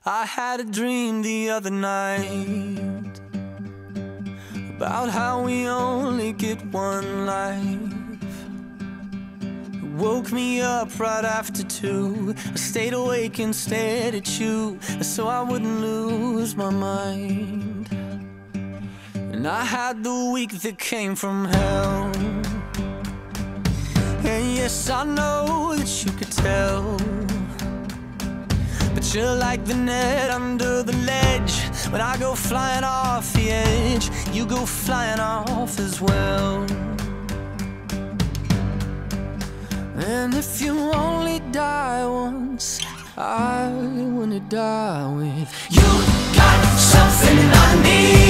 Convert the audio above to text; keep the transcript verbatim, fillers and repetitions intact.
I had a dream the other night about how we only get one life. It woke me up right after two. I stayed awake and stared at you so I wouldn't lose my mind. And I had the week that came from hell. And yes, I know that you could tell, but you're like the net under the ledge. When I go flying off the edge, you go flying off as well. And if you only die once, I wanna die with you. Got something I need.